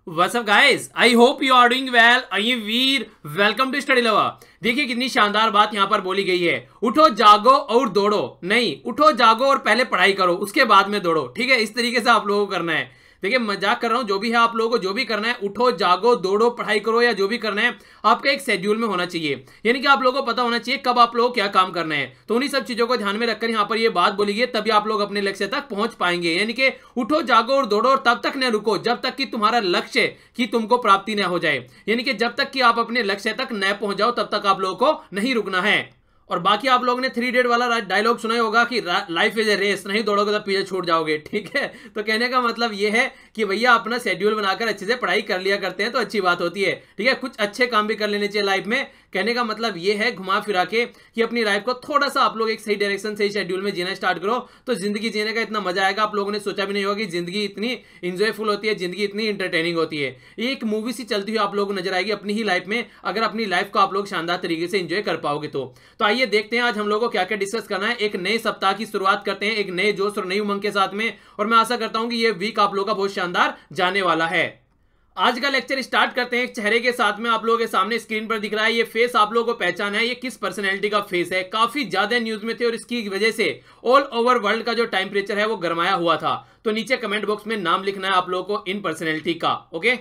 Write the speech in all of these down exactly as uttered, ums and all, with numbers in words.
What's up guys? I hope you are doing well. आइए Veer, welcome to study lover. देखिए कितनी शानदार बात यहाँ पर बोली गई है। उठो जागो और दौड़ो, नहीं उठो जागो और पहले पढ़ाई करो उसके बाद में दौड़ो। ठीक है, इस तरीके से आप लोगों को करना है। देखिए मजाक कर रहा हूं, जो भी है आप लोगों को जो भी करना है, उठो जागो दौड़ो पढ़ाई करो या जो भी करना है आपका एक शेड्यूल में होना चाहिए। यानी कि आप लोगों को पता होना चाहिए कब आप लोग क्या काम करना है। तो उन्हीं सब चीजों को ध्यान में रखकर यहाँ पर ये बात बोली गई, तभी आप लोग अपने लक्ष्य तक पहुंच पाएंगे। यानी कि उठो जागो और दौड़ो और तब तक न रुको जब तक कि तुम्हारा लक्ष्य की तुमको प्राप्ति न हो जाए। यानी कि जब तक कि आप अपने लक्ष्य तक न पहुंच जाओ तब तक आप लोगों को नहीं रुकना है। और बाकी आप लोगों ने थ्री इडियट वाला डायलॉग सुना ही होगा कि लाइफ इज ए रेस, नहीं दौड़ोगे तो पीछे छूट जाओगे। ठीक है, तो कहने का मतलब ये है कि भैया अपना शेड्यूल बनाकर अच्छे से पढ़ाई कर लिया करते हैं तो अच्छी बात होती है। ठीक है, कुछ अच्छे काम भी कर लेने चाहिए लाइफ में। कहने का मतलब ये है घुमा फिरा के कि अपनी लाइफ को थोड़ा सा आप लोग एक सही डायरेक्शन सही शेड्यूल में जीना स्टार्ट करो तो जिंदगी जीने का इतना मजा आएगा। आप लोगों ने सोचा भी नहीं होगा कि जिंदगी इतनी इंजॉयफुल होती है, जिंदगी इतनी इंटरटेनिंग होती है। एक मूवी सी चलती हुई आप लोगों को नजर आएगी अपनी ही लाइफ में, अगर अपनी लाइफ को आप लोग शानदार तरीके से एंजॉय कर पाओगे तो। तो आइए देखते हैं आज हम लोग को क्या क्या डिस्कस करना है। एक नए सप्ताह की शुरुआत करते हैं एक नए जोश और नई उमंग के साथ में, और मैं आशा करता हूं कि ये वीक आप लोगों का बहुत शानदार जाने वाला है। आज का लेक्चर स्टार्ट करते हैं एक चेहरे के साथ में। आप लोगों के सामने स्क्रीन पर दिख रहा है ये फेस, आप लोगों को पहचाना है ये किस पर्सनैलिटी का फेस है। काफी ज्यादा न्यूज में थे और इसकी वजह से ऑल ओवर वर्ल्ड का जो टेम्परेचर है वो गरमाया हुआ था। तो नीचे कमेंट बॉक्स में नाम लिखना है आप लोगों को इन पर्सनैलिटी का। ओके,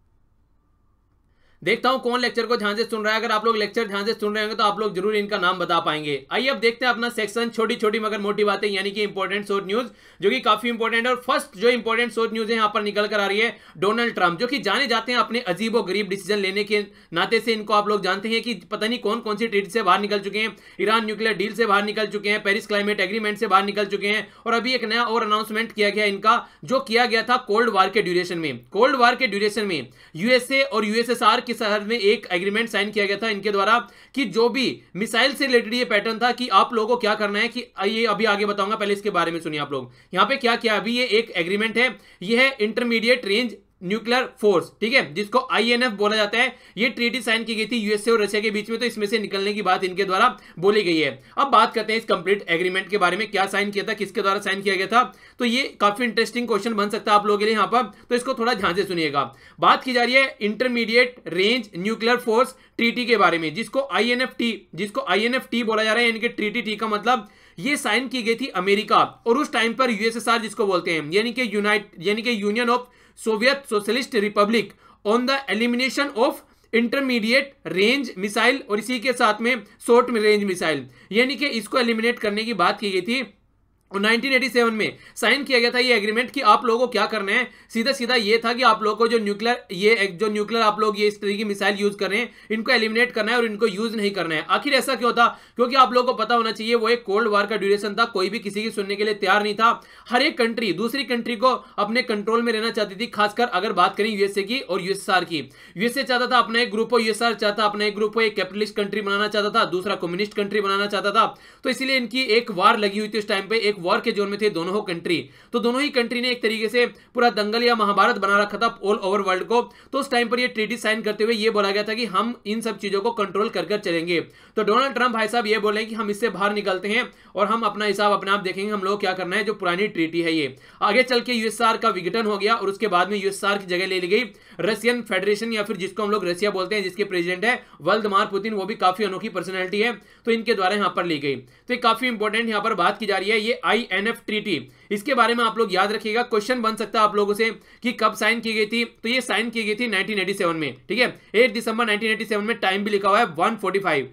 देखता हूं कौन लेक्चर को ध्यान से सुन रहा है। अगर आप लोग लेक्चर ध्यान से सुन रहे होंगे तो आप लोग जरूर इनका नाम बता पाएंगे। आइए अब देखते हैं अपना सेक्शन छोटी छोटी मगर मोटी बातें, यानी कि इंपॉर्टेंट शॉर्ट न्यूज, जो कि काफी इंपॉर्टेंट है। और फर्स्ट जो इंपॉर्टेंट शॉर्ट न्यूज है यहां पर निकल कर आ रही है डोनाल्ड ट्रंप, जो कि जाने जाते हैं अपने अजीब और गरीब डिसीजन लेने के नाते से। इनको आप लोग जानते हैं कि पता नहीं कौन कौन सी ट्रीटी से बाहर निकल चुके हैं, ईरान न्यूक्लियर डील से बाहर निकल चुके हैं, पेरिस क्लाइमेट एग्रीमेंट से बाहर निकल चुके हैं, और अभी एक नया और अनाउंसमेंट किया गया इनका, जो किया गया था कोल्ड वार के ड्यूरेशन में। कोल्ड वार के ड्यूरेशन में यूएसए और यूएसएसआर की सरहद में एक एग्रीमेंट साइन किया गया था इनके द्वारा कि जो भी मिसाइल से रिलेटेड ये पैटर्न था कि आप लोगों को क्या करना है, कि ये अभी आगे बताऊंगा, पहले इसके बारे में सुनिए आप लोग। यहां पे क्या किया, अभी ये एक एग्रीमेंट है, ये है इंटरमीडिएट रेंज न्यूक्लियर फोर्स, ठीक है, जिसको आईएनएफ बोला जाता है। ये ट्रीटी साइन की गई थी यूएसए और रशिया के बीच में, तो इसमें से निकलने की बात इनके द्वारा बोली गई है। अब बात करते हैं इस कंप्लीट एग्रीमेंट के बारे में, क्या साइन किया था, किसके द्वारा साइन किया गया था। तो ये काफी इंटरेस्टिंग क्वेश्चन बन सकता है आप लोगों के लिए यहाँ पर, तो इसको थोड़ा ध्यान से सुनिएगा। बात की जा रही है intermediate range nuclear force treaty के बारे में, जिसको आईएनएफटी जिसको आईएनएफटी बोला जा रहा है। यानी कि ट्रीटी टी का मतलब ये साइन की गई थी अमेरिका और उस टाइम पर यूएसएसआर जिसको बोलते हैं, यानी कि यूनाइट यानी कि Union of Soviet Socialist Republic, on the elimination of intermediate range missile, और इसी के साथ में शॉर्ट रेंज मिसाइल, यानी कि इसको एलिमिनेट करने की बात की गई थी। और नाइनटीन एटी सेवन में साइन किया गया था ये एग्रीमेंट कि आप लोगों को क्या करना है, सीधा सीधा ये था कि आप लोगों को जो न्यूक्लियर ये जो न्यूक्लियर आप लोग ये इस तरीके की मिसाइल यूज कर रहे हैं इनको एलिमिनेट करना है और इनको यूज नहीं करना है। आखिर ऐसा क्यों था, क्योंकि आप लोगों को पता होना चाहिए वो एक कोल्ड वार का ड्यूरेशन था, कोई भी किसी की सुनने के लिए तैयार नहीं था। हर एक कंट्री दूसरी कंट्री को अपने कंट्रोल में रहना चाहती थी, खासकर अगर बात करें यूएसए की और यूएसएसआर की। यूएसए चाहता था अपना एक ग्रुप हो, यूएसएसआर चाहता अपना एक ग्रुप हो, एक कैपिटलिस्ट कंट्री बनाना चाहता था, दूसरा कम्युनिस्ट कंट्री बनाना चाहता था। तो इसलिए इनकी एक वार लगी हुई थी उस टाइम पे, एक वॉर के जोन में थे दोनों कंट्री। तो दोनों ही कंट्री ने एक तरीके से पूरा दंगल या महाभारत बना रखा था ऑल ओवर वर्ल्ड को। तो उस टाइम पर ये ट्रीटी साइन करते हुए ये बोला गया था कि हम इन सब चीजों को कंट्रोल कर कर चलेंगे। तो डोनाल्ड ट्रंप भाई साहब ये बोले कि हम इससे बाहर निकलते हैं और हम अपना हिसाब अपने आप देखेंगे, हम लोग क्या करना है। जो पुरानी ट्रीटी है ये आगे चल के यूएसएसआर का विघटन हो गया और उसके बाद में यूएसएसआर की जगह ले ली गई रशियन फेडरेशन, या फिर जिसको हम लोग रशिया बोलते हैं, जिसके प्रेसिडेंट है व्लादिमीर पुतिन, वो भी काफी अनोखी पर्सनैलिटी है, तो इनके द्वारा यहां पर ली गई। तो काफी इंपॉर्टेंट यहां पर बात की जा रही है ये आईएनएफ ट्रीटी। इसके बारे में आप लोग याद रखिएगा, क्वेश्चन बन सकता है आप लोगों से कि कब साइन की गई थी। तो ये साइन की गई थी नाइनटीन एटी सेवन में, ठीक है, आठ दिसंबर नाइनटीन एटी सेवन में। टाइम भी लिखा हुआ है वन फोर्टी फाइव,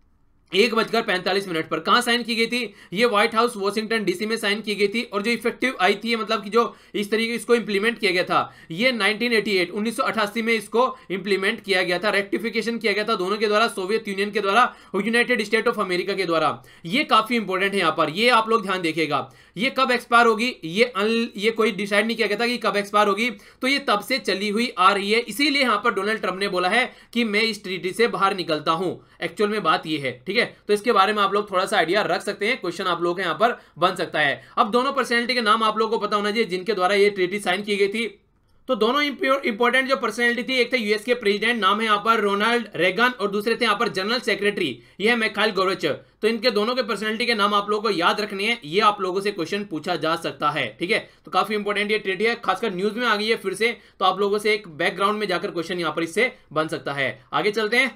एक बजकर पैंतालीस मिनट पर। कहां साइन की गई थी, ये व्हाइट हाउस वॉशिंगटन डीसी में साइन की गई थी। और जो इफेक्टिव आई थी, मतलब कि जो इस तरीके इसको इंप्लीमेंट किया गया था, ये नाइनटीन एटी एट उन्नीस सौ अठासी में इसको इंप्लीमेंट किया गया था, रेक्टिफिकेशन किया गया था दोनों के द्वारा, सोवियत यूनियन के द्वारा और यूनाइटेड स्टेट ऑफ अमेरिका के द्वारा। ये काफी इंपॉर्टेंट है यहां पर, ये आप लोग ध्यान देखिएगा। ये कब एक्सपायर होगी, ये अन, ये कोई डिसाइड नहीं किया गया था कि कब एक्सपायर होगी, तो ये तब से चली हुई आ रही है। इसीलिए यहां पर डोनाल्ड ट्रंप ने बोला है कि मैं इस ट्रीटी से बाहर निकलता हूं। एक्चुअल में बात ये है, ठीक है। तो इसके बारे में आप लोग थोड़ा सा आइडिया रख सकते हैं, क्वेश्चन आप लोगों के यहां पर बन सकता है। अब दोनों पर्सनैलिटी के नाम आप लोगों को पता होना चाहिए जिनके द्वारा ये ट्रीटी साइन की गई थी। तो दोनों इंपॉर्टेंट जो पर्सनैलिटी थी, एक थे यूएस के प्रेसिडेंट, नाम है यहाँ पर रोनाल्ड रेगन, और दूसरे थे यहाँ पर जनरल सेक्रेटरी, ये है मिखाइल गोर्बाचेव। तो इनके दोनों के पर्सनैलिटी के नाम आप लोगों को याद रखने हैं, ये आप लोगों से क्वेश्चन पूछा जा सकता है, ठीक है। तो काफी इंपॉर्टेंट ये ट्रीटी है, खासकर न्यूज में आ गई है फिर से, तो आप लोगों से एक बैकग्राउंड में जाकर क्वेश्चन यहाँ पर इससे बन सकता है। आगे चलते हैं।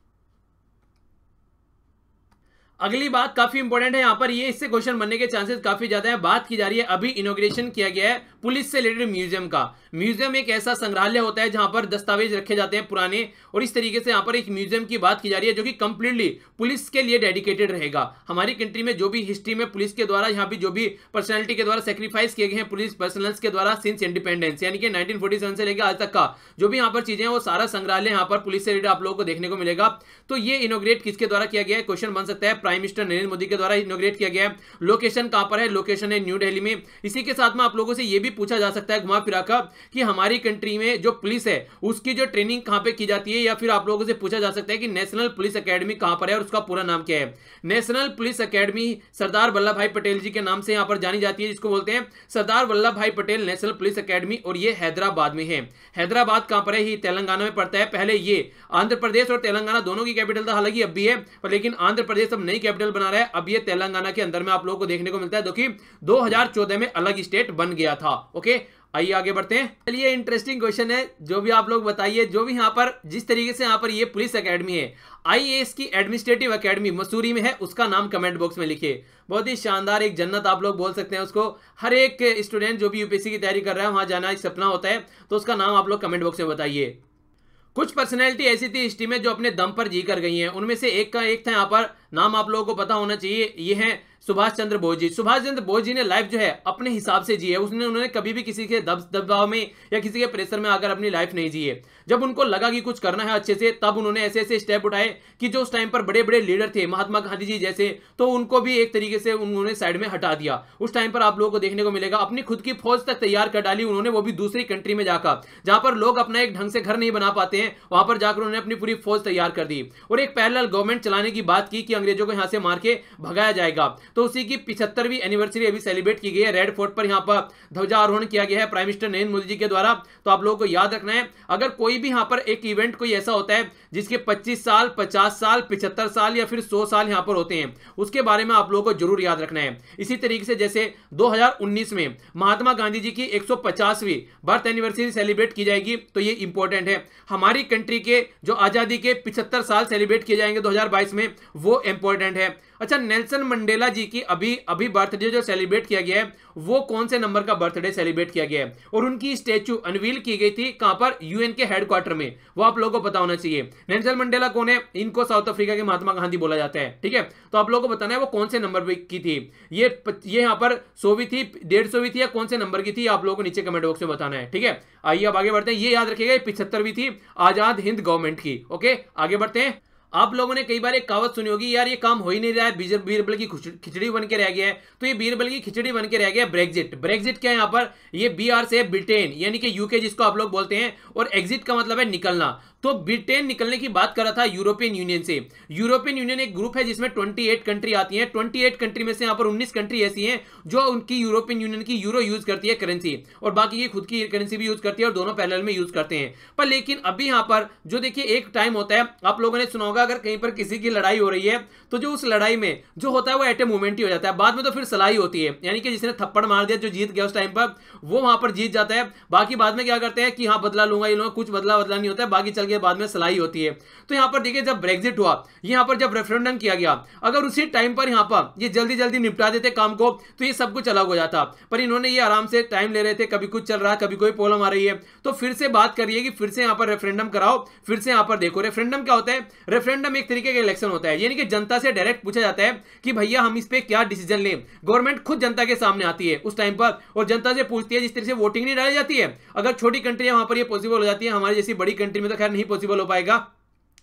अगली बात काफी इंपॉर्टेंट है यहाँ पर, ये इससे क्वेश्चन बनने के चांसेस काफी ज्यादा है। बात की जा रही है, अभी इनॉग्रेशन किया गया है पुलिस से रिलेटेड म्यूजियम का। म्यूजियम एक ऐसा संग्रहालय होता है जहां पर दस्तावेज रखे जाते हैं पुराने, और इस तरीके से यहाँ पर एक म्यूजियम की बात की जा रही है जो कि कंप्लीटली पुलिस के लिए डेडिकेटेड रहेगा। हमारी कंट्री में जो भी हिस्ट्री में पुलिस के द्वारा, यहाँ भी जो भी पर्सनैलिटी के द्वारा सेक्रीफाइस किए गए हैं पुलिस पर्सनल्स के द्वारा सिंस इंडिपेंडेंस, यानी कि नाइनटीन फोर्टी सेवन से लेकर आज तक का जो भी यहाँ पर चीजें हैं, वो सारा संग्रहालय यहाँ पर पुलिस से रिलेटेड आप लोगों को देखने को मिलेगा। तो ये इनोग्रेट किसके द्वारा किया गया है, क्वेश्चन बन सकता है। प्राइम मिनिस्टर नरेंद्र मोदी के द्वारा इनोग्रेट किया गया है। लोकेशन कहां पर है, लोकेशन है न्यू दिल्ली में। इसी के साथ में आप लोगों से यह भी पूछा जा सकता है घुमा फिरा कर कि हमारी कंट्री में जो पुलिस है उसकी जो ट्रेनिंग कहां पे की जाती है, या फिर आप लोगों से पूछा जा सकता है कि नेशनल पुलिस एकेडमी कहां पर है और उसका पूरा नाम क्या है। National Police Academy Sardar Vallabh Bhai Patel जी के नाम से यहां पर जानी जाती है, जिसको बोलते हैं सरदार Vallabh Bhai Patel national Police academy, और ये हैदराबाद में है। हैदराबाद कहां पर है, ये तेलंगाना में पड़ता है। पहले ये आंध्र प्रदेश और तेलंगाना दोनों की कैपिटल था, हालांकि अब भी है, पर लेकिन आंध्र प्रदेश अब नई कैपिटल बना रहा है। अब ये तेलंगाना के अंदर में आप लोगों को देखने को मिलता है, जो कि दो हज़ार चौदह में अलग स्टेट बन गया था। ओके, आइए आगे बढ़ते हैं। चलिए, इंटरेस्टिंग क्वेश्चन है, जो भी आप लोग बताइए, जो भी यहाँ पर जिस तरीके से यहाँ पर ये पुलिस एकेडमी है, आईएएस की एडमिनिस्ट्रेटिव एकेडमी मसूरी में है, उसका नाम कमेंट बॉक्स में लिखिए। बहुत ही शानदार एक जन्नत आप लोग बोल सकते हैं उसको। हर एक स्टूडेंट जो भी यूपीएससी की तैयारी कर रहा है वहां जाना एक सपना होता है, तो उसका नाम आप लोग कमेंट बॉक्स में बताइए। कुछ पर्सनैलिटी ऐसी थी हिस्ट्री में जो अपने दम पर जी कर गई हैं, उनमें से एक का एक था यहाँ पर नाम आप लोगों को पता होना चाहिए, ये है सुभाष चंद्र बोस जी। सुभाष चंद्र बोस जी ने लाइफ जो है अपने हिसाब से जी है, उसने उन्होंने कभी भी किसी के दबाव में या किसी के प्रेशर में आकर अपनी लाइफ नहीं जी है। जब उनको लगा कि कुछ करना है अच्छे से, तब उन्होंने ऐसे ऐसे स्टेप उठाए कि जो उस टाइम पर बड़े बड़े लीडर थे, महात्मा गांधी जी जैसे, तो उनको भी एक तरीके से उन्होंने साइड में हटा दिया। उस टाइम पर आप लोगों को देखने को मिलेगा अपनी खुद की फौज तक तैयार कर डाली उन्होंने, वो भी दूसरी कंट्री में जाकर, जहां पर लोग अपना एक ढंग से घर नहीं बना पाते हैं, वहां पर जाकर उन्होंने अपनी पूरी फौज तैयार कर दी और एक पैरेलल गवर्नमेंट चलाने की बात की कि अंग्रेजों को यहां से मार के भगाया जाएगा। तो उसी की पिछहत्तरवीं एनिवर्सरी अभी सेलिब्रेट की गई है। रेड फोर्ट पर यहां पर ध्वजारोहण किया गया है प्राइम मिनिस्टर नरेंद्र मोदी जी के द्वारा। तो आप लोगों को याद रखना है, अगर कोई भी यहां पर एक इवेंट कोई ऐसा होता है जिसके पच्चीस साल, पचास साल, पचहत्तर साल या फिर सौ साल यहां पर होते हैं, उसके बारे में आप लोगों को जरूर याद रखना है। इसी तरीके से जैसे दो हज़ार उन्नीस में महात्मा गांधी जी की एक सौ पचासवीं बर्थ एनिवर्सरी सेलिब्रेट की जाएगी, तो ये इंपॉर्टेंट है। हमारी कंट्री के जो आजादी के पचहत्तर साल सेलिब्रेट किए जाएंगे दो हज़ार बाईस में, वो इंपॉर्टेंट है। अच्छा, नेल्सन मंडेला जी की अभी अभी बर्थडे जो सेलिब्रेट किया गया है, वो कौन से नंबर का बर्थडे सेलिब्रेट किया गया है, और उनकी स्टैचू अनवील की गई थी कहां पर, यूएन के हेडक्वार्टर में, वो आप लोगों को पता होना चाहिए। नेल्सन मंडेला कौन है, इनको साउथ अफ्रीका के महात्मा गांधी बोला जाता है, ठीक है। तो आप लोगों को बताना है वो कौन से नंबर की थी, ये ये यहां पर सौवीं थी, डेढ़ सौवीं थी, या कौन से नंबर की थी, आप लोगों को नीचे कमेंट बॉक्स में बताना है, ठीक है। आइए अब आगे बढ़ते हैं। ये याद रखिएगा पिछहत्तरवीं थी आजाद हिंद गवर्नमेंट की। ओके, आगे बढ़ते हैं। आप लोगों ने कई बार एक कहावत सुनी होगी, यार ये काम हो ही नहीं रहा है, बीरबल की खिचड़ी बन के रह गया है। तो ये बीरबल की खिचड़ी बन के रह गया ब्रेग्जिट। ब्रेग्जिट क्या है यहाँ पर, ये बी आर से ब्रिटेन यानी कि यूके जिसको आप लोग बोलते हैं, और एग्जिट का मतलब है निकलना। तो ब्रिटेन निकलने की बात कर रहा था यूरोपियन यूनियन से। यूरोपियन यूनियन एक ग्रुप है जिसमें अट्ठाईस कंट्री आती हैं। अट्ठाईस कंट्री में से यहाँ पर उन्नीस कंट्री ऐसी हैं जो उनकी यूरोपियन यूनियन की यूरो यूज करती है करेंसी, और बाकी की खुद की करेंसी भी यूज करती है, और दोनों पैरेलल में यूज करते हैं। पर लेकिन अभी यहाँ पर जो देखिए एक टाइम होता है, आप लोगों ने सुना होगा, अगर कहीं पर किसी की लड़ाई हो रही है तो जो उस लड़ाई में जो होता है वो एट ए मोमेंट ही हो जाता है, बाद में तो फिर सलाई होती है, यानी कि जिसने थप्पड़ मार दिया, जो जीत गया उस टाइम पर, वो वहां पर जीत जाता है। बाकी बाद में क्या करते हैं कि हाँ बदला लूंगा ये लूंगा, कुछ बदला बदला नहीं होता है, बाकी चल के बाद में सलाई होती है। तो यहां पर देखिए जब ब्रेग्जिट हुआ, यहां पर जब रेफरेंडम किया गया, अगर उसी टाइम पर यहां पर ये जल्दी जल्दी निपटा देते काम को, तो ये सब कुछ अलग हो जाता। पर इन्होंने ये आराम से टाइम ले रहे थे, कभी कुछ चल रहा है, कभी कोई प्रॉब्लम आ रही है, तो फिर से बात करिए कि फिर से यहां पर रेफरेंडम कराओ। फिर से यहां पर देखो रेफरेंडम क्या होता है, रेफरेंडम एक तरीके का इलेक्शन होता है, यानी कि जनता से डायरेक्ट पूछा जाता है कि भैया हम इस पे क्या डिसीजन लें। गवर्नमेंट खुद जनता के सामने आती है उस टाइम पर और जनता से पूछती है, जिस तरह से वोटिंग नहीं डाली जाती है। अगर छोटी कंट्री है वहां पर ये पॉसिबल हो जाती है, हमारी जैसी बड़ी कंट्री में तो खैर नहीं पॉसिबल हो पाएगा।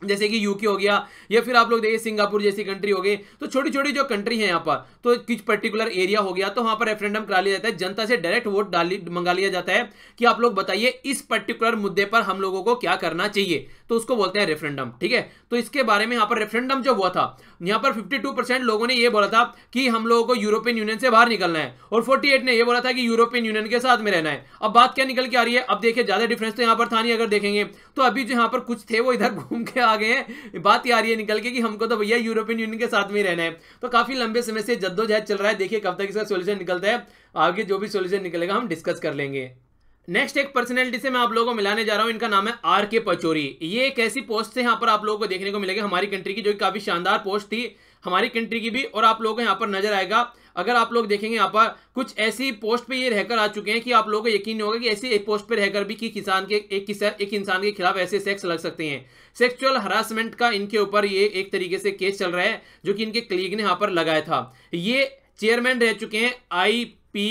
जैसे कि यूके हो गया, या फिर आप लोग देखिए सिंगापुर जैसी कंट्री हो गई। तो छोटी छोटी जो कंट्री है यहाँ पर, तो कुछ पर्टिकुलर एरिया हो गया, तो वहां पर रेफरेंडम करा लिया जाता है, जनता से डायरेक्ट वोट डाल मंगा लिया जाता है कि आप लोग बताइए इस पर्टिकुलर मुद्दे पर हम लोगों को क्या करना चाहिए, तो उसको बोलते हैं रेफरेंडम। ठीक है, तो इसके बारे में यहाँ पर रेफरेंडम जो हुआ था, यहाँ पर बावन परसेंट लोगों ने यह बोला था कि हम लोगों को यूरोपियन यूनियन से बाहर निकलना है, और अड़तालीस ने यह बोला था कि यूरोपियन यूनियन के साथ में रहना है। अब बात क्या निकल के आ रही है, अब देखिए ज्यादा डिफरेंस तो यहाँ पर था नहीं, अगर देखेंगे तो अभी जो यहाँ पर कुछ थे वो इधर घूम के आ गए हैं। बात ये आ रही है निकल के कि हमको तो भैया यूरोपियन यूनियन के साथ में ही रहना है। तो काफी लंबे समय से जद्दोजहद चल रहा है, देखिए कब तक इसका सॉल्यूशन निकलता है, आगे जो भी सॉल्यूशन निकलेगा हम डिस्कस कर लेंगे। नेक्स्ट एक पर्सनैलिटी से मैं आप लोगों को मिलाने जा रहा हूं, इनका नाम है आर के पचौरी। ये एक ऐसी पोस्ट है यहाँ पर आप लोगों को देखने को मिलेगा हमारी कंट्री की, जो काफी शानदार पोस्ट थी हमारी कंट्री की भी, और आप लोगों को यहाँ पर नजर आएगा। अगर आप लोग देखेंगे यहाँ पर कुछ ऐसी पोस्ट पे ये रहकर आ चुके हैं कि आप लोगों को यकीन नहीं होगा कि ऐसी एक पोस्ट पे रहकर भी कि किसान के एक किसान एक इंसान के खिलाफ ऐसे सेक्स लग सकते हैं। सेक्सुअल हरासमेंट का इनके ऊपर ये एक तरीके से केस चल रहा है, जो कि इनके कलीग ने यहाँ पर लगाया था। ये चेयरमैन रह चुके हैं आई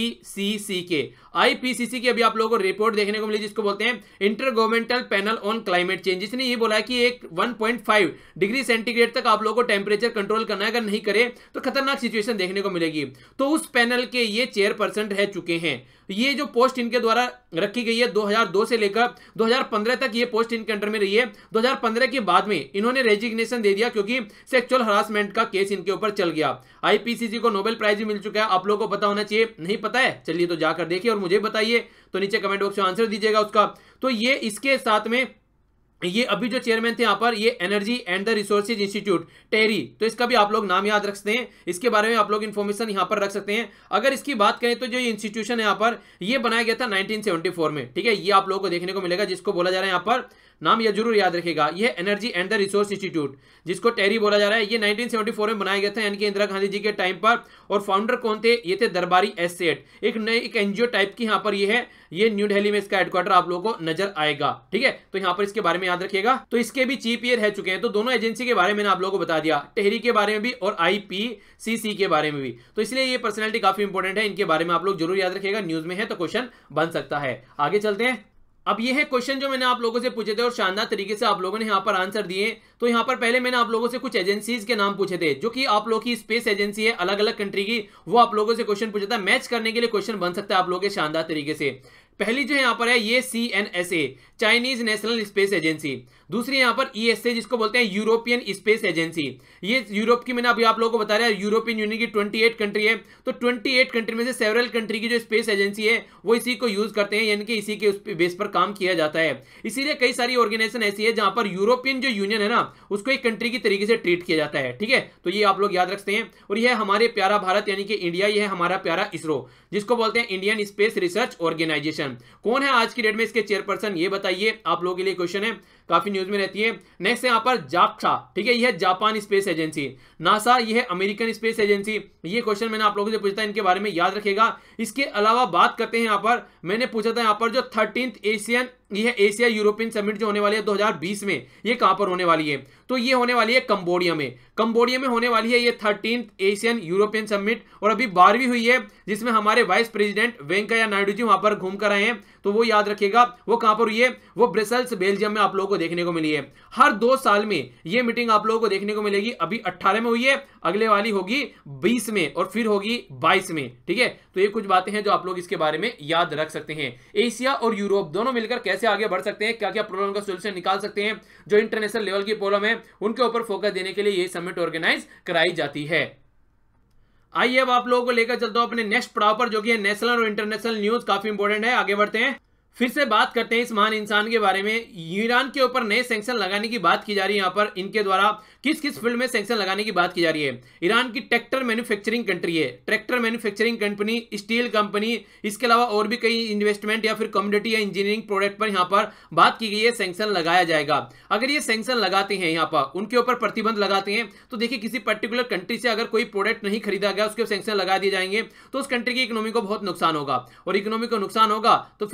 पीसीसी के। आईपीसीसी की अभी आप लोगों को रिपोर्ट देखने को मिली, जिसको बोलते हैं Intergovernmental Panel on Climate Change. जिसने ये बोला है कि एक one point five degree centigrade तक आप लोगों को टेम्परेचर कंट्रोल करना है, अगर नहीं करे तो खतरनाक सिचुएशन देखने को मिलेगी। तो उस पैनल के ये चेयरपर्सन रह चुके हैं। ये जो पोस्ट इनके द्वारा रखी गई है दो हज़ार दो से लेकर दो हज़ार पंद्रह तक ये पोस्ट इनके अंडर में रही है। दो हज़ार पंद्रह के बाद में इन्होंने रेजिग्नेशन दे दिया, क्योंकि सेक्सुअल हरासमेंट का केस इनके ऊपर चल गया। आईपीसीसी को नोबेल प्राइज भी मिल चुका है, आप लोगों को पता होना चाहिए, नहीं पता है चलिए तो जाकर देखिए और मुझे बताइए, तो नीचे कमेंट बॉक्स में आंसर दीजिएगा उसका। तो ये इसके साथ में ये अभी जो चेयरमैन थे यहाँ पर, ये energy and the resources institute TERI, तो इसका भी आप लोग नाम याद रख सकते हैं, इसके बारे में आप लोग इन्फॉर्मेशन यहाँ पर रख सकते हैं। अगर इसकी बात करें तो जो ये इंस्टीट्यूशन है यहाँ पर, ये बनाया गया था नाइनटीन सेवेंटी फोर में। ठीक है, ये आप लोगों को देखने को मिलेगा, जिसको बोला जा रहा है यहाँ पर, नाम यह जरूर याद रखेगा, ये energy and the resource institute, जिसको टेरी बोला जा रहा है। ये नाइनटीन सेवेंटी फोर में बनाया गया था, यानी कि इंदिरा गांधी जी के टाइम पर। और फाउंडर कौन थे, ये थे दरबारी एस सेठ, एक नए एक एनजीओ टाइप की यहाँ पर ये है। ये न्यू दिल्ली में इसका हेडक्वार्टर आप लोगों को नजर आएगा। ठीक है, तो यहाँ पर इसके बारे में याद रखिएगा। तो इसके भी चीफ ये रह चुके हैं। तो दोनों एजेंसी के बारे में आप लोगों को बता दिया, टेहरी के बारे में भी और आईपीसीसी के बारे में भी। तो इसलिए ये पर्सनैलिटी काफी इंपॉर्टेंट है, इनके बारे में आप लोग जरूर याद रखिएगा, न्यूज में है तो क्वेश्चन बन सकता है। आगे चलते हैं। अब ये है क्वेश्चन जो मैंने आप लोगों से पूछे थे और शानदार तरीके से आप लोगों ने यहाँ पर आंसर दिए। तो यहाँ पर पहले मैंने आप लोगों से कुछ एजेंसीज के नाम पूछे थे, जो कि आप लोगों की स्पेस एजेंसी है अलग अलग कंट्री की, वो आप लोगों से क्वेश्चन पूछा था। मैच करने के लिए क्वेश्चन बन सकता है आप लोगों के शानदार तरीके से। पहली जो यहाँ पर है ये C N S A, Chinese National Space Agency. दूसरी यहाँ पर ई एस ए, जिसको बोलते हैं यूरोपियन स्पेस एजेंसी। ये यूरोप की, मैंने अभी आप लोगों को बता रहा है, यूरोपियन यूनियन की अट्ठाईस कंट्री है। तो अट्ठाईस कंट्री में से सेवरल कंट्री की जो स्पेस एजेंसी है वो इसी को यूज करते हैं, यानी कि इसी के उस बेस पर काम किया जाता है। इसीलिए कई सारी ऑर्गेनाइजेशन ऐसी है जहां पर यूरोपियन जो यूनियन है ना, उसको एक कंट्री की तरीके से ट्रीट किया जाता है। ठीक है, तो ये आप लोग याद रखते हैं। और यह हमारे प्यारा भारत यानी कि इंडिया, यह है हमारा प्यारा इसरो, जिसको बोलते हैं इंडियन स्पेस रिसर्च ऑर्गेनाइजेशन। कौन है आज की डेट में इसके चेयरपर्सन, ये बताइए, आप लोगों के लिए क्वेश्चन है, काफी न्यूज में रहती है। नेक्स्ट यहाँ पर जाक्सा, ठीक है, यह है जापान स्पेस एजेंसी। नासा, यह है अमेरिकन स्पेस एजेंसी। ये क्वेश्चन मैंने आप लोगों से पूछा था, इनके बारे में याद रखेगा। इसके अलावा बात करते हैं यहाँ पर, मैंने पूछा था यहाँ पर जो थर्टीन्थ एशियन, यह एशिया यूरोपियन समिट जो होने वाली है दो हज़ार बीस में, ये कहां पर होने वाली है, तो ये होने वाली है कंबोडिया में। कंबोडिया में होने वाली है ये थर्टीन्थ एशियन यूरोपियन समिट। और अभी बारहवीं हुई है, जिसमें हमारे वाइस प्रेसिडेंट वेंकैया नायडू जी वहां पर घूम कर आए हैं। तो वो याद रखेगा, वो कहां पर हुई है, वो ब्रसेल्स बेल्जियम में आप लोगों को देखने को मिली है। हर दो साल में ये मीटिंग आप लोगों को देखने को मिलेगी। अभी अट्ठारह में हुई है, अगले वाली होगी बीस में और फिर होगी बाईस में। ठीक है, तो ये कुछ बातें हैं जो आप लोग इसके बारे में याद रख सकते हैं। एशिया और यूरोप दोनों मिलकर कैसे आगे बढ़ सकते हैं, क्या क्या प्रॉब्लम का सॉल्यूशन निकाल सकते हैं, जो इंटरनेशनल लेवल की प्रॉब्लम है उनके ऊपर फोकस देने के लिए ये समिट ऑर्गेनाइज कराई जाती है। आइए अब आप लोगों को लेकर चलता हूं अपने नेक्स्ट पड़ाव पर, जो कि है नेशनल और इंटरनेशनल न्यूज, काफी इंपॉर्टेंट है। आगे बढ़ते हैं, फिर से बात करते हैं इस महान इंसान के बारे में। ईरान के ऊपर नए सैंक्शन लगाने की बात की जा रही है। यहाँ पर इनके द्वारा किस किस फील्ड में सैंक्शन लगाने की बात की जा रही है। ईरान की ट्रैक्टर मैन्युफैक्चरिंग कंट्री है, tractor manufacturing company, steel company, इसके अलावा और भी कई इन्वेस्टमेंट या फिर कम्युनिटी या इंजीनियरिंग प्रोडक्ट पर यहाँ पर बात की गई है, सैंक्शन लगाया जाएगा। अगर ये सैंक्शन लगाते हैं, यहाँ पर उनके ऊपर प्रतिबंध लगाते हैं, तो देखिए किसी पर्टिकुलर कंट्री से अगर कोई प्रोडक्ट नहीं खरीदा गया, उसके सैंक्शन लगा दिए जाएंगे, तो उस कंट्री की इकोनॉमी को बहुत नुकसान होगा। और इकोनॉमी को नुकसान होगा तो फिर देखिए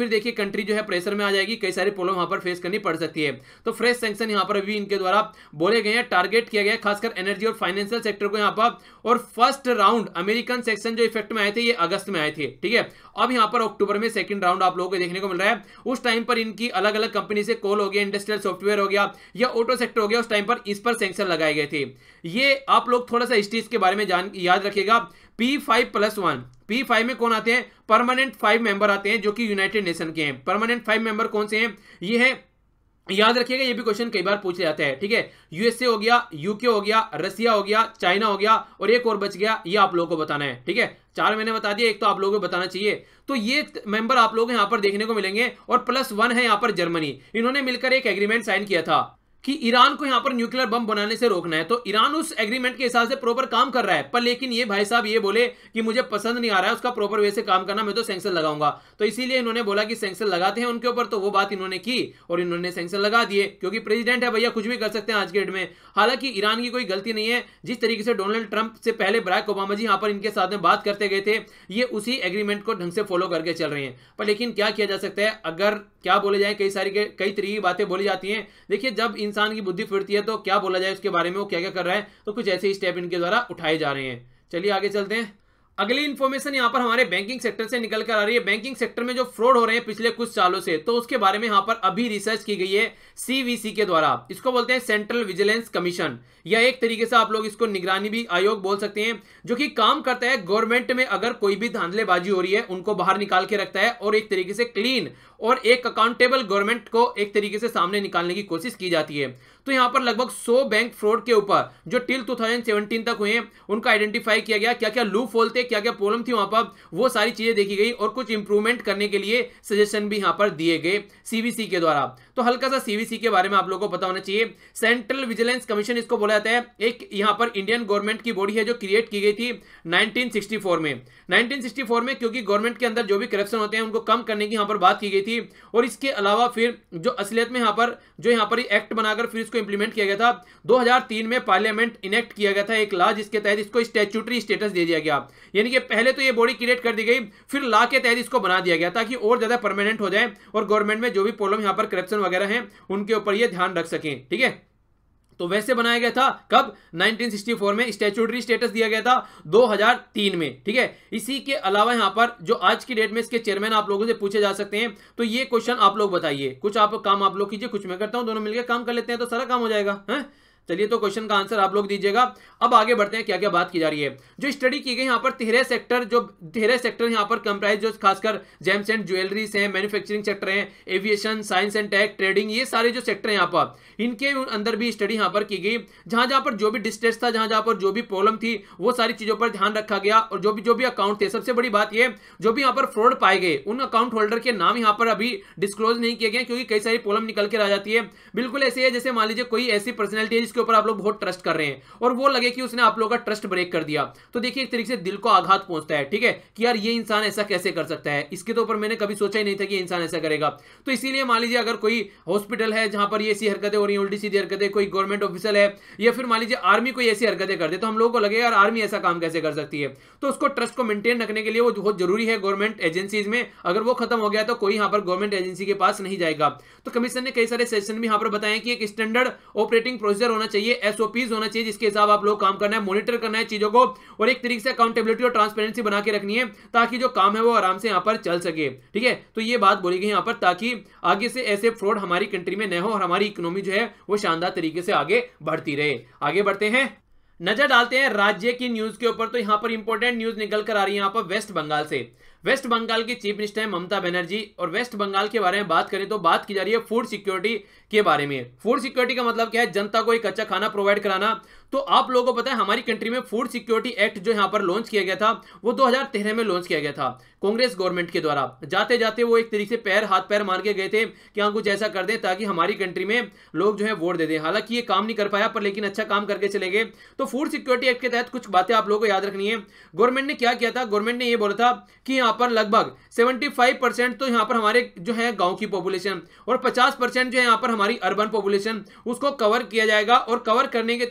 कंट्री जो है प्रेशर में आ जाएगी, कई सारी प्रॉब्लम वहां पर फेस करनी पड़ सकती है। तो फ्रेश सैंक्शन यहां पर अभी इनके द्वारा बोले गए हैं, टारगेट किया गया है खासकर एनर्जी और फाइनेंशियल सेक्टर को यहां पर। और फर्स्ट राउंड अमेरिकन सेक्शन जो इफेक्ट में आए थे ये अगस्त में आए थे, ठीक है। अब यहां पर अक्टूबर में सेकंड राउंड आप लोगों को देखने को मिल रहा है। उस टाइम पर इनकी अलग अलग कंपनी से कॉल हो गया, इंडस्ट्रियल सॉफ्टवेयर हो गया या ऑटो सेक्टर हो गया, उस टाइम पर इस पर सैंक्शन लगाए गए थे। ये आप लोग थोड़ा सा इस चीज के बारे में जान याद रखिएगा। P five plus one, P five में कौन आते हैं? परमानेंट फाइव मेंबर आते हैं जो कि यूनाइटेड नेशन के हैं। परमानेंट फाइव मेंबर कौन से हैं? ये है, याद रखिएगा, ये भी क्वेश्चन कई बार पूछ जाता है, ठीक है। यूएसए हो गया, यूके हो गया, रसिया हो गया, चाइना हो गया और एक और बच गया, ये आप लोगों को बताना है, ठीक है। चार मैंने बता दिया, एक तो आप लोगों को बताना चाहिए। तो ये मेंबर आप लोग यहां पर देखने को मिलेंगे। और प्लस वन है यहां पर जर्मनी, इन्होंने मिलकर एक एग्रीमेंट साइन किया था कि ईरान को यहां पर न्यूक्लियर बम बनाने से रोकना है। तो ईरान उस एग्रीमेंट के हिसाब से प्रॉपर काम कर रहा है, पर लेकिन ये भाई साहब ये बोले कि मुझे पसंद नहीं आ रहा है उसका प्रॉपर वे से काम करना, मैं तो सैंक्शन लगाऊंगा। तो इसीलिए इन्होंने बोला कि सैंक्शन लगाते हैं उनके ऊपर। तो वो बात इन्होंने की और इन्होंने सैंक्शन लगा दिए, क्योंकि प्रेसिडेंट है भैया, कुछ भी कर सकते हैं आज के डेट में। हालांकि ईरान की कोई गलती नहीं है। जिस तरीके से डोनाल्ड ट्रंप से पहले बराक ओबामा जी यहां पर इनके साथ में बात करते गए थे, ये उसी एग्रीमेंट को ढंग से फॉलो करके चल रहे हैं। पर लेकिन क्या किया जा सकता है, अगर क्या बोले जाए, कई सारी कई तरीके की बातें बोली जाती हैं। देखिए, जब इंसान की बुद्धि फिरती है तो क्या बोला जाए उसके बारे में, वो क्या क्या कर रहा है, तो कुछ ऐसे ही स्टेप इनके द्वारा उठाए जा रहे हैं। चलिए आगे चलते हैं। अगली इंफॉर्मेशन यहां पर हमारे बैंकिंग सेक्टर से निकल कर आ रही है। बैंकिंग सेक्टर में जो फ्रॉड हो रहे हैं पिछले कुछ सालों से, तो उसके बारे में यहां पर अभी रिसर्च की गई है सीवीसी के द्वारा। इसको बोलते हैं सेंट्रल विजिलेंस कमीशन, या एक तरीके से आप लोग इसको निगरानी भी आयोग बोल सकते हैं, जो कि काम करता है गवर्नमेंट में अगर कोई भी धांधलेबाजी हो रही है उनको बाहर निकाल के रखता है और एक तरीके से क्लीन और एक अकाउंटेबल गवर्नमेंट को एक तरीके से सामने निकालने की कोशिश की जाती है। तो यहां पर लगभग सौ बैंक फ्रॉड के ऊपर जो टिल दो हज़ार सत्रह तक हुए हैं उनका आइडेंटिफाई किया गया, क्या क्या लूप होल थे, क्या क्या प्रॉब्लम थी वहां पर, वो सारी चीजें देखी गई और कुछ इंप्रूवमेंट करने के लिए सजेशन भी यहां पर दिए गए सीवीसी के द्वारा। तो हल्का सा सीवीसी के बारे में आप लोगों को पता होना चाहिए। सेंट्रल विजिलेंस कमीशन इसको बोला जाता है। एक यहां पर इंडियन गवर्नमेंट की बॉडी है जो क्रिएट की गई थी नाइनटीन सिक्सटी फोर में। नाइनटीन सिक्सटी फोर में क्योंकि गवर्नमेंट के अंदर जो भी करप्शन होते हैं उनको कम करने की यहां पर बात की गई थी। और इसके अलावा फिर जो असलियत में यहां पर जो यहां पर एक्ट बनाकर फिर इसको इंप्लीमेंट किया गया था। दो हज़ार तीन में पार्लियामेंट इनेक्ट किया गया था एक लॉ, जिसके तहत इसको स्टैट्यूटरी स्टेटस दे दिया गया। यानी कि पहले तो ये बॉडी क्रिएट कर दी गई, फिर लॉ के तहत इसको बना दिया गया ताकि और ज्यादा परमानेंट हो जाए और गवर्नमेंट में जो भी प्रॉब्लम यहां पर करप्शन वगैरह है उनके ऊपर ये ध्यान रख सकें, ठीक है। तो वैसे बनाया गया था कब? नाइनटीन सिक्सटी फोर में स्टैट्यूटरी स्टेटस दिया गया था दो हज़ार तीन में, ठीक है। इसी के अलावा यहां पर जो आज की डेट में इसके चेयरमैन आप लोगों से पूछे जा सकते हैं, तो ये क्वेश्चन आप लोग बताइए। कुछ आप काम आप लोग कीजिए, कुछ मैं करता हूं, दोनों मिलकर काम कर लेते हैं तो सारा काम हो जाएगा, है। चलिए, तो क्वेश्चन का आंसर आप लोग दीजिएगा। अब आगे बढ़ते हैं, क्या क्या बात की जा रही है। जो स्टडी की गई यहाँ पर तेरह सेक्टर, जो तेरह सेक्टर यहाँ पर कंप्राइज, जो खासकर जेम्स एंड ज्वेलरीज हैं, मैन्युफैक्चरिंग सेक्टर हैं, aviation, science and tech, trading, ये सारे जो सेक्टर हैं यहाँ पर, इनके अंदर भी स्टडी यहाँ पर की गई। जहां जहां पर जो भी डिस्ट्रेस था, जहां जहां पर जो भी प्रॉब्लम थी, वो सारी चीजों पर ध्यान रखा गया। और जो भी जो भी अकाउंट थे, सबसे बड़ी बात ये, जो भी यहाँ पर फ्रॉड पाए गए उन अकाउंट होल्डर के नाम यहाँ पर अभी डिस्क्लोज नहीं किए गए, क्योंकि कई सारी प्रॉब्लम निकल के आ जाती है। बिल्कुल ऐसे है जैसे मान लीजिए कोई ऐसी पर्सनैलिटी है जिसके ऊपर आप लोग बहुत ट्रस्ट कर रहे हैं और वो लगे कि उसने आप लोगों का ट्रस्ट ब्रेक कर दिया, तो देखिए एक तरीके से दिल को आघात पहुंचता है, ठीक है, कि यार ये इंसान ऐसा कैसे कर सकता है, इसके तो ऊपर मैंने कभी सोचा ही नहीं था कि इंसान ऐसा करेगा। तो इसीलिए मान लीजिए अगर कोई हॉस्पिटल है जहां पर ये ऐसी हरकतें हो रही हैं, उल्टी सीधी हरकतें, कोई गवर्नमेंट ऑफिसर है, या फिर मान लीजिए आर्मी कोई ऐसी हरकतें कर दे, तो हम लोगों को लगेगा यार आर्मी ऐसा काम कैसे कर सकती है। तो उसको ट्रस्ट को मेंटेन रखने के लिए वो बहुत जरूरी है गवर्नमेंट एजेंसीज में। अगर वो खत्म हो गया तो कोई यहां पर गवर्नमेंट एजेंसी के पास नहीं जाएगा। तो कमीशन ने कई सारे सेशन भी यहां पर बताए कि एक स्टैंडर्ड ऑपरेटिंग प्रोसीजर होना चाहिए, एसओपीज होना चाहिए, जिसके हिसाब आप लोग काम करना है, मॉनिटर करना है चीजों को, और एक तरीके से अकाउंटेबिलिटी और ट्रांसपेरेंसी बना के रखनी है ताकि जो काम है वो आराम से यहां पर चल सके, ठीक है। तो ये बात बोली गई यहां पर, ताकि आगे से ऐसे फ्रॉड हमारी कंट्री में न हो और हमारी इकोनॉमी जो है वो शानदार तरीके से आगे बढ़ती रहे। आगे बढ़ते हैं, नजर डालते हैं राज्य की न्यूज के ऊपर। तो यहां पर इंपॉर्टेंट न्यूज निकल कर आ रही है यहां पर वेस्ट बंगाल से। वेस्ट बंगाल की चीफ मिनिस्टर है ममता बनर्जी, और वेस्ट बंगाल के बारे में बात करें तो बात की जा रही है फूड सिक्योरिटी के बारे में। फूड सिक्योरिटी का मतलब क्या है? जनता को एक अच्छा खाना प्रोवाइड कराना। तो आप लोगों को पता है हमारी कंट्री में फूड सिक्योरिटी एक्ट जो यहां पर लॉन्च किया गया था वो दो हज़ार तेरह में लॉन्च किया गया था कांग्रेस गवर्नमेंट के द्वारा। जाते जाते वो एक तरीके से पैर हाथ पैर मार के गए थे कि हाँ कुछ ऐसा कर दें ताकि हमारी कंट्री में लोग जो है वोट दे दें। हालांकि ये काम नहीं कर पाया, पर लेकिन अच्छा काम करके चले गए। तो फूड सिक्योरिटी एक्ट के तहत कुछ बातें आप लोगों को याद रखनी है। गवर्नमेंट ने क्या किया था? गवर्नमेंट ने ये बोला था कि यहाँ पर लगभग पचहत्तर परसेंट तो यहाँ पर हमारे जो है गांव की पॉपुलेशन और पचास परसेंट जो है यहाँ पर हमारी अर्बन पॉपुलेशन, उसको कवर किया जाएगा। और कवर करने के तहत जो चावल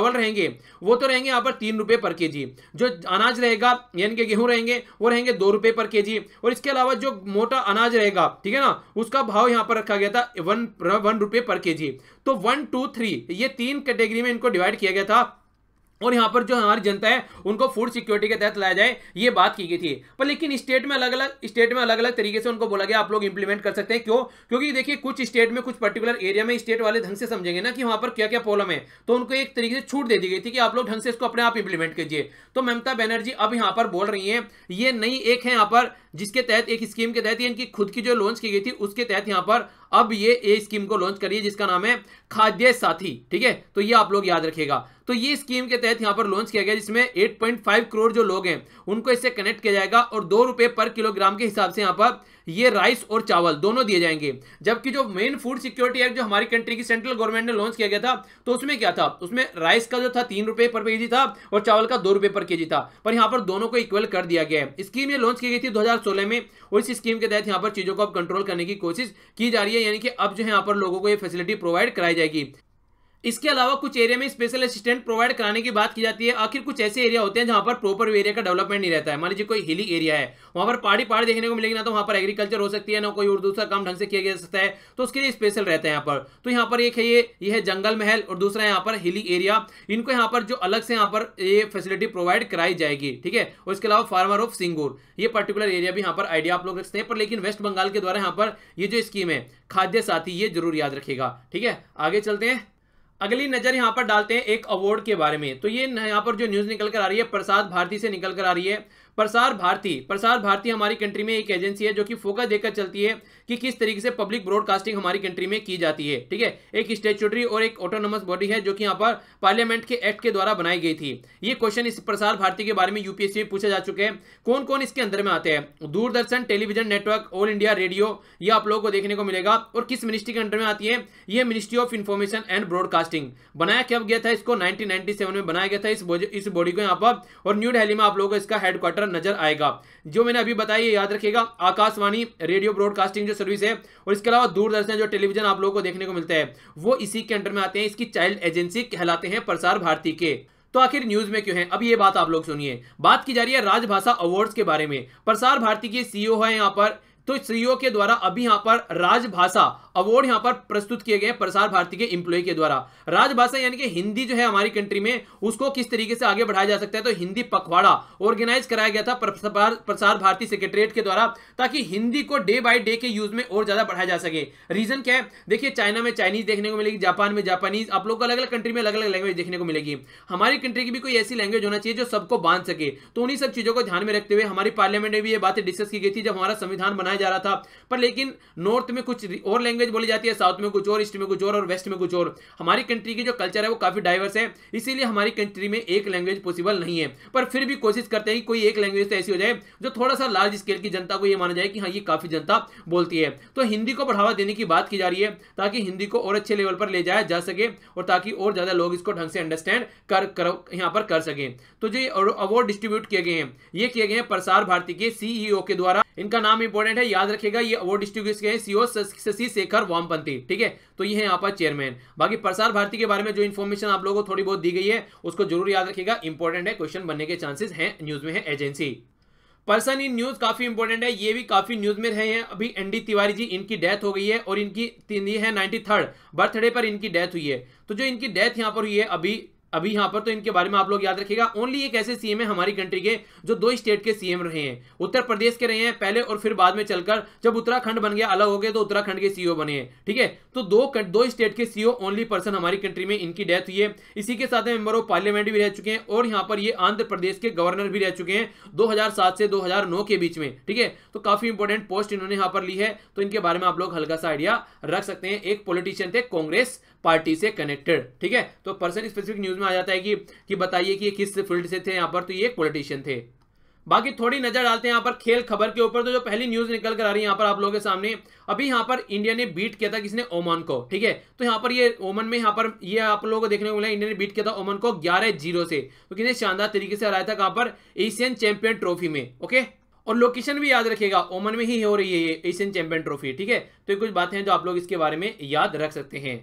चावल रहेंगे वो तो रहेंगे यहाँ पर तीन रुपए पर केजी, जो अनाज रहेगा यानी कि गेहूं रहेंगे वो रहेंगे दो रुपए पर केजी, और इसके अलावा जो मोटा अनाज रहेगा, ठीक है ना, उसका भाव यहाँ पर रखा गया था वन वन रुपए पर केजी। तो वन टू थ्री ये तीन कैटेगरी में इनको डिवाइड किया गया था, और यहां पर जो हमारी जनता है उनको फूड सिक्योरिटी के तहत लाया जाए ये बात की गई थी। पर लेकिन स्टेट में अलग अलग स्टेट में अलग अलग तरीके से उनको बोला गया आप लोग इंप्लीमेंट कर सकते हैं। क्यों? क्योंकि देखिए कुछ स्टेट में कुछ पर्टिकुलर एरिया में स्टेट वाले ढंग से समझेंगे ना कि वहां पर क्या क्या प्रॉब्लम है, तो उनको एक तरीके से छूट दे दी गई थी कि आप लोग ढंग से इसको अपने आप इंप्लीमेंट कीजिए। तो ममता बनर्जी अब यहां पर बोल रही है, ये नई एक है यहां पर जिसके तहत एक स्कीम के तहत इनकी खुद की जो लॉन्च की गई थी उसके तहत यहां पर अब ये ए स्कीम को लॉन्च करिए जिसका नाम है खाद्य साथी, ठीक है। तो ये आप लोग याद रखिएगा। तो ये स्कीम के तहत यहां पर लॉन्च किया गया जिसमें आठ पॉइंट पाँच करोड़ जो लोग हैं उनको इससे कनेक्ट किया जाएगा, और दो रुपए पर किलोग्राम के हिसाब से यहां पर ये राइस और चावल दोनों दिए जाएंगे। जबकि जो मेन फूड सिक्योरिटी एक्ट जो हमारी कंट्री की सेंट्रल गवर्नमेंट ने लॉन्च किया गया था तो उसमें क्या था, उसमें राइस का जो था तीन रुपए पर केजी था और चावल का दो रुपए पर केजी था, पर यहां पर दोनों को इक्वल कर दिया गया है। स्कीम ये लॉन्च की गई थी दो हज़ार सोलह में, और इस स्कीम के तहत यहां पर चीजों को अब कंट्रोल करने की कोशिश की जा रही है, यानी कि अब जो है यहां पर लोगों को ये फैसिलिटी प्रोवाइड कराई जाएगी। इसके अलावा कुछ एरिया में स्पेशल असिस्टेंट प्रोवाइड कराने की बात की जाती है। आखिर कुछ ऐसे एरिया होते हैं जहां पर प्रॉपर एरिया का डेवलपमेंट नहीं रहता है। मान लीजिए कोई हिली एरिया है, वहां पर पहाड़ी पहाड़ देखने को मिलेगी ना, तो वहां पर एग्रीकल्चर हो सकती है ना, कोई और दूसरा काम ढंग से किया जा सकता है, तो उसके लिए स्पेशल रहता है यहाँ पर। तो यहाँ पर एक है ये ये है जंगल महल, और दूसरा यहाँ पर हिली एरिया, इनको यहाँ पर जो अलग से यहाँ पर ये फैसिलिटी प्रोवाइड कराई जाएगी, ठीक है। और इसके अलावा फार्मर ऑफ सिंगूर, ये पर्टिकुलर एरिया भी यहाँ पर आइडिया आप लोग रखते हैं। पर लेकिन वेस्ट बंगाल के द्वारा यहाँ पर ये जो स्कीम है खाद्य साथी, ये जरूर याद रखेगा, ठीक है। आगे चलते हैं, अगली नजर यहां पर डालते हैं एक अवार्ड के बारे में। तो ये यहां पर जो न्यूज निकल कर आ रही है प्रसार भारती से निकल कर आ रही है। प्रसार भारती प्रसार भारती हमारी कंट्री में एक एजेंसी है जो कि फोकस देकर चलती है कि किस तरीके से पब्लिक ब्रॉडकास्टिंग हमारी कंट्री में की जाती है, ठीक है। एक स्टैट्यूटरी और एक ऑटोनोमस बॉडी है जो कि यहाँ पर पार्लियामेंट के एक्ट के द्वारा बनाई गई थी। ये क्वेश्चन इस प्रसार भारती के बारे में यूपीएससी में पूछा जा चुके हैं। कौन कौन इसके अंदर में आते हैं? Doordarshan television network, all India radio, ये आप लोगों को देखने को मिलेगा। और किस मिनिस्ट्री के अंडर में आती है? ये ministry of information and broadcasting. बनाया कब गया था इसको? नाइनटीन नाइनटी सेवन में बनाया गया था इस बॉडी को यहाँ पर, और न्यू दिल्ली में आप लोगों को इसका हेडक्वार्टर नजर आएगा। जो मैंने अभी बताया ये याद रखिएगा। आकाशवाणी रेडियो ब्रॉडकास्टिंग जो सर्विस है, और इसके अलावा दूरदर्शन जो टेलीविजन आप लोगों को देखने को मिलता है, वो इसी के अंडर में आते हैं। इसकी चाइल्ड एजेंसी कहलाते हैं प्रसार भारती के। तो आखिर न्यूज में क्यों है, अब ये बात आप लोग सुनिए। बात की जा रही है राजभाषा अवार्ड्स के बारे में। प्रसार भारती के सीईओ है यहाँ पर, तो सीईओ के द्वारा अभी यहां पर राजभाषा अवार्ड यहां पर प्रस्तुत किए गए प्रसार भारती के एम्प्लॉय के द्वारा। राजभाषा यानी कि हिंदी जो है हमारी कंट्री में, उसको किस तरीके से आगे बढ़ाया जा सकता है, तो हिंदी पखवाड़ा ऑर्गेनाइज कराया गया था प्रसार भारती सेक्रेटरीट के द्वारा, ताकि हिंदी को डे बाय डे के यूज में और ज्यादा बढ़ाया जा सके। रीजन क्या है? देखिए चाइना में चाइनीज देखने को मिलेगी, जापान में जापानीज, आप लोग को अलग अलग कंट्री में अलग अलग लैंग्वेज देखने को मिलेगी। हमारी कंट्री की भी कोई ऐसी लैंग्वेज होना चाहिए जो सबको बांध सके। तो उन्हीं सब चीजों को ध्यान में रखते हुए हमारी पार्लियामेंट में भी ये बातें डिस्कस की गई थी जब हमारा संविधान बनाया जा रहा था। पर लेकिन नॉर्थ में कुछ और लैंग्वेज बोली जाती है, साउथ में कुछ और, ईस्ट में कुछ और, और वेस्ट में कुछ और। हमारी कंट्री की जो कल्चर है वो काफी डाइवर्स है, इसीलिए हमारी कंट्री में एक लैंग्वेज पॉसिबल नहीं है। पर फिर भी कोशिश करते हैं कि कोई एक लैंग्वेज तो ऐसी हो जाए जो थोड़ा सा लार्ज स्केल की जनता को ये माना जाए कि हाँ ये काफी जनता बोलती है। तो हिंदी को बढ़ावा देने की बात की जा रही है ताकि हिंदी को और अच्छे लेवल पर ले जाया जा सके, और ताकि और ज्यादा लोग इसको ढंग से अंडरस्टैंड कर, कर यहाँ पर कर सके। तो जो अवार्ड डिस्ट्रीब्यूट किए गए हैं ये किए गए हैं प्रसार भारती के सीईओ के द्वारा। इनका नाम इंपॉर्टेंट है, याद रखेगा। ये अवार्ड डिस्ट्रीब्यूट किए सीईओ शशि शेखर वेम्पति, ठीक है। तो ये है यहाँ पर चेयरमैन। बाकी प्रसार भारती के बारे में जो इन्फॉर्मेशन आप लोगों को थोड़ी बहुत दी गई है उसको जरूर याद रखिएगा, इंपॉर्टेंट है, क्वेश्चन बनने के चांसेस हैं। न्यूज में है एजेंसी पर्सन इन न्यूज, काफी इंपॉर्टेंट है, ये भी काफी न्यूज में रहे हैं। अभी एनडी तिवारी जी, इनकी डेथ हो गई है और इनकी ये है नाइन्टी थर्ड बर्थडे पर इनकी डेथ हुई है। तो जो इनकी डेथ यहाँ पर हुई है अभी अभी यहाँ पर, तो इनके बारे में आप लोग याद रखिएगा। ओनली एक ऐसे सीएम है हमारी कंट्री के जो दो स्टेट के सीएम रहे हैं, उत्तर प्रदेश के रहे हैं पहले, और फिर बाद में चलकर जब उत्तराखंड बन गया अलग हो गए तो उत्तराखंड के सीईओ बने हैं, ठीक है। तो दो दो स्टेट के सीईओ ओनली पर्सन हमारी कंट्री में, इनकी डेथ हुई है। इसी के साथ मेंबर ऑफ पार्लियामेंट भी रह चुके हैं, और यहाँ पर ये आंध्र प्रदेश के गवर्नर भी रह चुके हैं दो हजार सात से दो हजार नौ के बीच में, ठीक है। तो काफी इंपॉर्टेंट पोस्ट इन्होंने यहाँ पर ली है, तो इनके बारे में आप लोग हल्का सा आइडिया रख सकते हैं। एक पॉलिटिशियन थे कांग्रेस पार्टी से कनेक्टेड, ठीक है। तो पर्सन स्पेसिफिक न्यूज में आ जाता है कि कि बताइए कि ये किस फील्ड से थे यहाँ पर, तो ये एक पॉलिटिशियन थे। बाकी थोड़ी नजर डालते हैं यहाँ पर खेल खबर के ऊपर। तो जो पहली न्यूज निकल कर आ रही है यहाँ पर आप लोगों के सामने, अभी यहाँ पर इंडिया ने बीट किया था किसने? ओमान को, ठीक है। तो यहाँ पर ये ओमान में यहाँ पर ये आप लोगों को देखने को मिला, इंडिया ने बीट किया था ओमान को ग्यारह जीरो से। तो कितने शानदार तरीके से हराया था, कहाँ पर? एशियन चैंपियन ट्रॉफी में, ओके। और लोकेशन भी याद रखिएगा, ओमान में ही हो रही है ये एशियन चैंपियन ट्रॉफी, ठीक है। तो ये कुछ बातें हैं जो आप लोग इसके बारे में याद रख सकते हैं।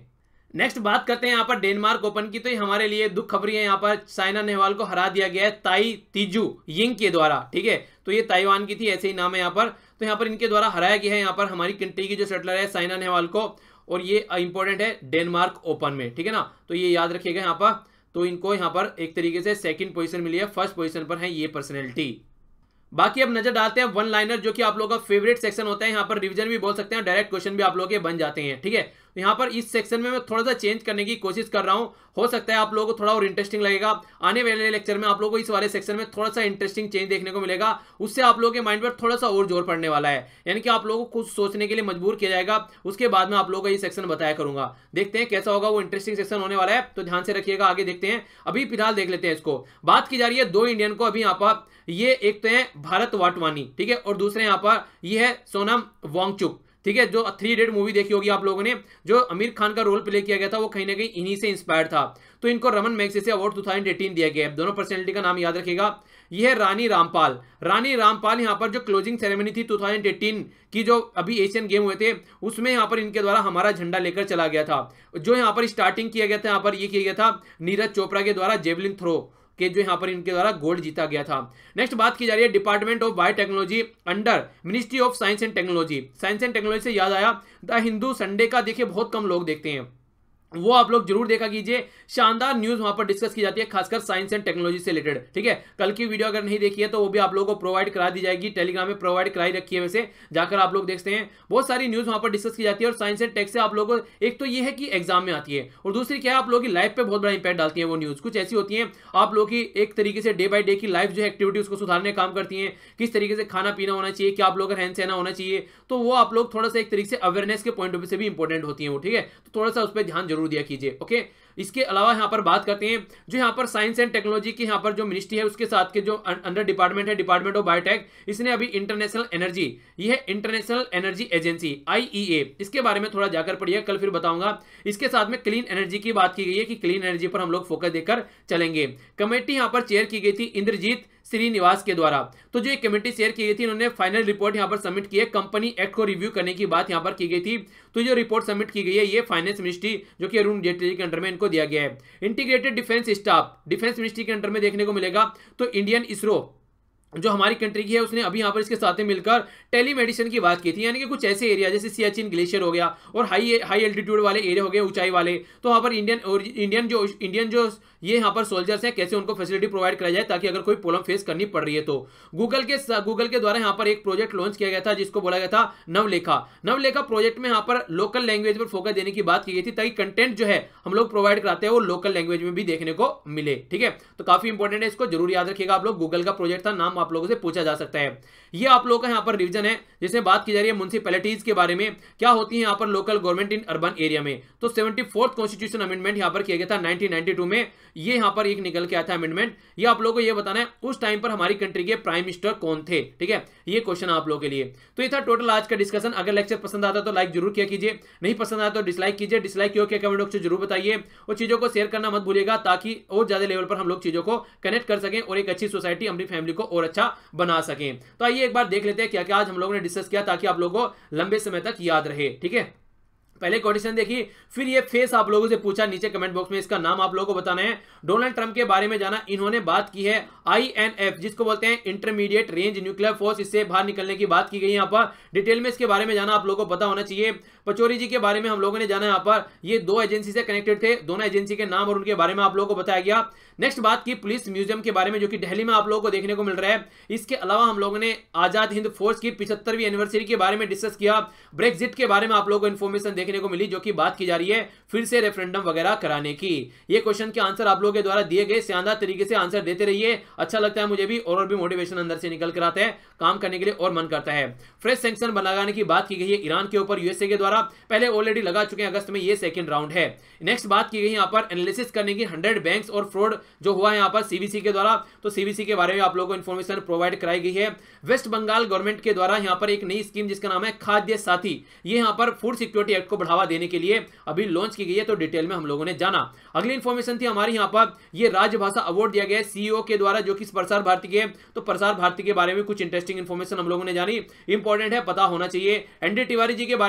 नेक्स्ट बात करते हैं यहाँ पर डेनमार्क ओपन की, तो ये हमारे लिए दुख खबरी है। यहाँ पर साइना नेहवाल को हरा दिया गया है ताई तीजू यिंग के द्वारा, ठीक है। तो ये ताइवान की थी, ऐसे ही नाम है यहाँ पर। तो यहाँ पर इनके द्वारा हराया गया है यहाँ पर हमारी कंट्री की जो शटलर है साइना नेहवाल को, और ये इंपॉर्टेंट है डेनमार्क ओपन में, ठीक है ना। तो ये याद रखिएगा यहाँ पर। तो इनको यहाँ पर एक तरीके से सेकंड पोजीशन मिली है, फर्स्ट पोजीशन पर है ये पर्सनैलिटी। बाकी अब नजर डालते हैं वन लाइनर, जो कि आप लोगों का फेवरेट सेक्शन होता है। यहाँ पर रिवीजन भी बोल सकते हैं, डायरेक्ट क्वेश्चन भी आप लोगों के बन जाते हैं, ठीक है। तो यहाँ पर इस सेक्शन में मैं थोड़ा सा चेंज करने की कोशिश कर रहा हूं, हो सकता है आप लोगों को थोड़ा और इंटरेस्टिंग लगेगा। आने वाले लेक्चर में आप लोगों को इस वाले सेक्शन में थोड़ा सा इंटरेस्टिंग चेंज देखने को मिलेगा, उससे आप लोगों के माइंड पर थोड़ा सा और जोर पड़ने वाला है, यानी कि आप लोगों को कुछ सोचने के लिए मजबूर किया जाएगा। उसके बाद में आप लोगों को ये सेक्शन बताया करूंगा, देखते हैं कैसा होगा, वो इंटरेस्टिंग सेक्शन होने वाला है, तो ध्यान से रखिएगा। आगे देखते हैं, अभी फिलहाल देख लेते हैं इसको। बात की जा रही है दो इंडियन को अभी यहाँ पर, ये एक तो है भारत वाटवानी, ठीक है, और दूसरे यहाँ पर ये है सोनम वांगचुक, ठीक है, जो थ्री इडियट मूवी देखी होगी आप लोगों ने, जो आमिर खान का रोल प्ले किया गया था, वो कहीं ना कहीं इन्हीं से इंस्पायर्ड था। तो इनको रमन मैग्सेसे अवार्ड दो हज़ार अठारह दिया गया है। दोनों पर्सनैलिटी का नाम याद रखिएगा। यह है रानी रामपाल। रानी रामपाल यहाँ पर जो क्लोजिंग सेरेमनी थी दो हज़ार अठारह की, जो अभी एशियन गेम हुए थे, उसमें यहाँ पर इनके द्वारा हमारा झंडा लेकर चला गया था। जो यहाँ पर स्टार्टिंग किया गया था, यहाँ पर ये किया गया था नीरज चोपड़ा के द्वारा जेवलिन थ्रो के, जो यहाँ पर इनके द्वारा गोल्ड जीता गया था। नेक्स्ट बात की जा रही है department of biotechnology under ministry of science and technology. Science and technology से याद आया, द हिंदू संडे का देखिए बहुत कम लोग देखते हैं, वो आप लोग जरूर देखा कीजिए। शानदार न्यूज वहां पर डिस्कस की जाती है, खासकर साइंस एंड टेक्नोलॉजी से रिलेटेड, ठीक है। कल की वीडियो अगर नहीं देखी है तो वो भी आप लोगों को प्रोवाइड करा दी जाएगी, टेलीग्राम में प्रोवाइड कराई रखी है, वैसे जाकर आप लोग देखते हैं। बहुत सारी न्यूज वहां पर डिस्कस की जाती है, और साइंस एंड टेक से आप लोगों को एक तो ये है कि एग्जाम में आती है, और दूसरी क्या है, आप लोगों की लाइफ पे बहुत बड़ा इंपैक्ट डालती है। वो न्यूज कुछ ऐसी होती है, आप लोगों की एक तरीके से डे बाई डे की लाइफ जो है एक्टिविटी उसको सुधारने का काम करती है। किस तरीके से खाना पीना होना चाहिए, क्या आप लोगों का रहन सहना होना चाहिए, तो वो आप लोग थोड़ा सा एक तरीके से अवेयरनेस के पॉइंट ऑफ व्यू से भी इंपॉर्टेंट होती है वो, ठीक है। तो थोड़ा सा उस पर ध्यान जरूर दिया कीजिए, ओके। इसके अलावा यहाँ पर बात करते हैं, जो यहाँ पर साइंस एंड टेक्नोलॉजी की यहाँ पर जो मिनिस्ट्री है, उसके साथ के जो अंडर डिपार्टमेंट है, डिपार्टमेंट ऑफ बायोटेक, इसने अभी इंटरनेशनल एनर्जी, ये है international energy agency I E A, इसके बारे में थोड़ा जाकर पढ़िए, कल फिर बताऊंगा। इसके साथ में क्लीन एनर्जी की बात की गई है कि क्लीन एनर्जी पर हम लोग फोकस देकर चलेंगे। कमेटी यहाँ पर चेयर की गई थी इंद्रजीत श्रीनिवास के द्वारा। तो जो एक कमेटी शेयर की गई थी, उन्होंने फाइनल रिपोर्ट यहां पर सबमिट की है, कंपनी एक्ट को रिव्यू करने की बात यहां पर की गई थी। तो जो रिपोर्ट सबमिट की गई है, ये फाइनेंस मिनिस्ट्री जो कि अरुण जेटली के अंडर में इनको दिया गया है। Integrated defence staff defence ministry के अंडर में देखने को मिलेगा। तो इंडियन इसरो जो हमारी कंट्री की है, उसने अभी यहाँ पर इसके साथ में मिलकर टेलीमेडिसिन की बात की थी, यानी कि कुछ ऐसे एरिया जैसे सियाचिन ग्लेशियर हो गया और हाई हाई एल्टीट्यूड वाले एरिया हो गए, ऊंचाई वाले, तो वहाँ पर इंडियन और इंडियन जो इंडियन जो ये यहाँ पर सोल्जर्स हैं, कैसे उनको फैसिलिटी प्रोवाइड कराई जाए ताकि अगर कोई प्रॉब्लम फेस करनी पड़ रही है तो। गूगल के गूगल के द्वारा यहाँ पर एक प्रोजेक्ट लॉन्च किया गया था, जिसको बोला गया था नवलेखा। नवलेखा प्रोजेक्ट में यहाँ पर लोकल लैंग्वेज पर फोकस देने की बात की गई थी, ताकि कंटेंट जो है हम लोग प्रोवाइड कराते हैं वो लोकल लैंग्वेज में भी देखने को मिले, ठीक है। तो काफी इंपॉर्टेंट है, इसको जरूर याद रखिएगा आप लोग। गूगल का प्रोजेक्ट था, नाम आप लोगों से पूछा जा सकता है। ये आप लोगों का यहाँ पर रिवीजन है, जिसमें बात की जा रही है म्युनिसिपैलिटीज के बारे में, क्या होती है यहाँ पर local government in urban area में। तो सेवेंटी फोर्थ कॉन्स्टिट्यूशन अमेंडमेंट यहाँ पर किया गया था नाइनटीन नाइनटी टू में, ये यहाँ पर एक निकल के आया था अमेंडमेंट। ये आप लोगों को ये बताना है उस टाइम पर हमारी कंट्री के प्राइम मिनिस्टर कौन थे, ठीक है। ये क्वेश्चन आप लोगों के लिए। तो ये था टोटल आज का डिस्कशन। अगर लेक्चर पसंद आता तो लाइक जरूर किया कीजिए, नहीं पसंद आया तो डिसलाइक कीजिए। डिसलाइक क्यों किया कमेंट बॉक्स में जरूर बताइए, और चीजों को शेयर करना मत भूलिएगा, ताकि और ज्यादा लेवल पर हम लोग चीजों को कनेक्ट कर सकें और एक अच्छी सोसाइटी अपनी फैमिली को और अच्छा बना सकें। तो आइए एक बार देख लेते हैं क्या क्या आज हम लोगों ने डिस्कस किया, ताकि आप लोगों को लंबे समय तक याद रहे, ठीक है। पहले क्वेश्चन देखिए, फिर ये फेस आप लोगों से पूछा नीचे कमेंट बॉक्स में, इसका नाम आप लोगों को बताना है। डोनाल्ड ट्रंप के बारे में जाना, इन्होंने बात की है आई एन एफ, जिसको बोलते हैं इंटरमीडिएट रेंज न्यूक्लियर फोर्स, इससे बाहर निकलने की बात की गई है। यहाँ पर डिटेल में इसके बारे में जाना आप लोगों को पता होना चाहिए। पचौरी जी के बारे में हम लोगों ने जाना, यहाँ पर ये दो एजेंसी से कनेक्टेड थे, दोनों एजेंसी के नाम और उनके बारे में आप लोगों को बताया गया। नेक्स्ट बात की पुलिस म्यूजियम के बारे में, जो कि दिल्ली में आप लोगों को देखने को मिल रहा है। इसके अलावा हम लोगों ने आजाद हिंद फोर्स की पिछहत्तरवीं एनिवर्सरी के बारे में डिस्कस किया। ब्रेक्जिट के बारे में आप लोगों को इन्फॉर्मेशन देखने को मिली, जो कि बात की जा रही है फिर से रेफरेंडम वगैरह कराने की। ये क्वेश्चन के आंसर आप लोगों के द्वारा दिए गए, शानदार तरीके से आंसर देते रहिए, अच्छा लगता है मुझे भी, और भी मोटिवेशन अंदर से निकल कर आता है, काम करने के लिए और मन करता है। फ्रेश सैंक्शन लगाने की बात की गई है ईरान के ऊपर यूएसए के द्वारा, पहले ऑलरेडी लगा चुके हैं अगस्त में, ये सेकंड राउंड है। नेक्स्ट बात की गई यहाँ पर एनालिसिस करने की हंड्रेड बैंक्स और फ्रॉड जो हुआ है यहाँ पर सीबीसी के द्वारा, तो सीबीसी के बारे में आप लोगों को इन्फॉर्मेशन प्रोवाइड कराई गई है। वेस्ट बंगाल गवर्नमेंट के द्वारा यहाँ पर एक नई स्कीम जिसका नाम है खाद्य साथी, ये यहाँ पर फूड सिक्योरिटी एक्ट को बढ़ावा देने के लिए अभी लॉन्च की गई है, तो डिटेल में हम लोगों ने जाना। अगली इंफॉर्मेशन थी हमारी यहाँ पर, ये राजभाषा अवार्ड दिया गया है सीईओ के द्वारा, जो कि प्रसार भारती के, तो प्रसार भारती के बारे में कुछ इंटरेस्टिंग इंफॉर्मेशन हम लोगों ने जानी, इंपॉर्टेंट है, पता होना चाहिए। एनडी तिवारी जी के बारे में हम लोगों ने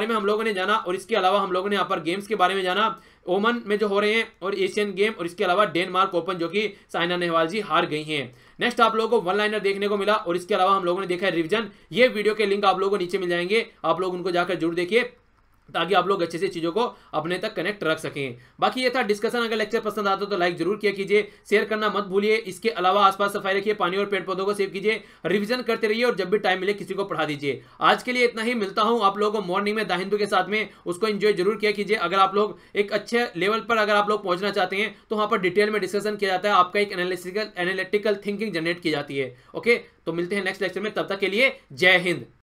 ने जाना और इसके अलावा हम लोगों ने यहाँ पर गेम्स के बारे में जाना, ओमन में जो हो रहे हैं और एशियन गेम, और इसके अलावा डेनमार्क ओपन जो कि साइना नेहवाल जी हार गई हैं। नेक्स्ट आप लोगों को वन लाइनर देखने को मिला और इसके अलावा हम लोगों ने देखा है रिवीजन। ये वीडियो के लिंक आप लोगों को नीचे मिल जाएंगे, आप लोग उनको जाकर जरूर देखिए ताकि आप लोग अच्छे से चीजों को अपने तक कनेक्ट रख सकें। बाकी ये था डिस्कशन। अगर लेक्चर पसंद आता तो लाइक जरूर किया कीजिए, शेयर करना मत भूलिए। इसके अलावा आसपास सफाई रखिए, पानी और पेड़ पौधों को सेव कीजिए, रिवीजन करते रहिए और जब भी टाइम मिले किसी को पढ़ा दीजिए। आज के लिए इतना ही, मिलता हूं आप लोगों को मॉर्निंग में द हिंदू के साथ में, उसको एंजॉय जरूर किया कीजिए। अगर आप लोग एक अच्छे लेवल पर अगर आप लोग पहुंचना चाहते हैं तो वहां पर डिटेल में डिस्कशन किया जाता है, आपका एक एनालिटिकल एनालिटिकल थिंकिंग जनरेट की जाती है। ओके, तो मिलते हैं नेक्स्ट लेक्चर में, तब तक के लिए जय हिंद।